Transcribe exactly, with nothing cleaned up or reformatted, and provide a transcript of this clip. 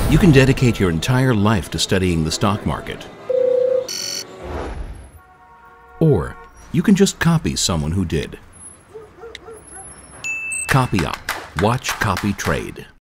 You can dedicate your entire life to studying the stock market. Or you can just copy someone who did. Copyop. Watch, copy, trade.